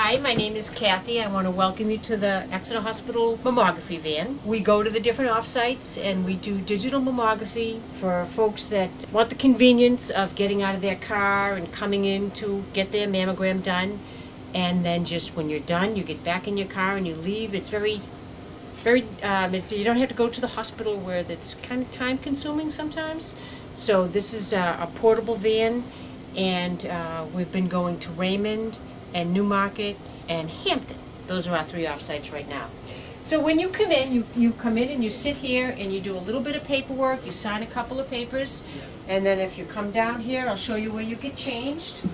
Hi, my name is Kathy. I want to welcome you to the Exeter Hospital mammography van. We go to the different off-sites and we do digital mammography for folks that want the convenience of getting out of their car and coming in to get their mammogram done. And then just when you're done, you get back in your car and you leave. It's very, you don't have to go to the hospital where it's kind of time-consuming sometimes. So this is a portable van, and we've been going to Raymond and Newmarket and Hampton. Those are our 3 off-sites right now. So when you come in, you come in and you sit here and you do a little bit of paperwork, you sign a couple of papers, and then if you come down here, I'll show you where you get changed.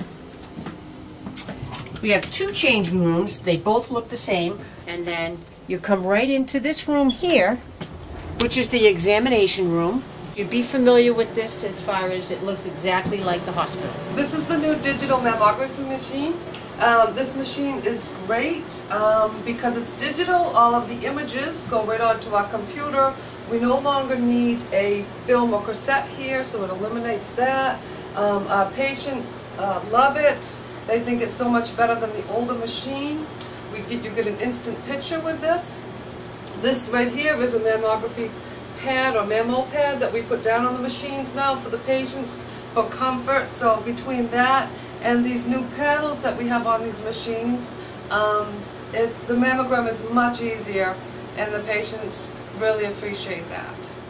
We have 2 changing rooms. They both look the same, and then you come right into this room here, which is the examination room. You'd be familiar with this as far as it looks exactly like the hospital. This is the new digital mammography machine. This machine is great because it's digital. All of the images go right onto our computer. We no longer need a film or cassette here, so it eliminates that. Our patients love it. They think it's so much better than the older machine. You get an instant picture with this. This right here is a mammography pad or mammo pad that we put down on the machines now for the patients for comfort. So between that and these new paddles that we have on these machines, the mammogram is much easier, and the patients really appreciate that.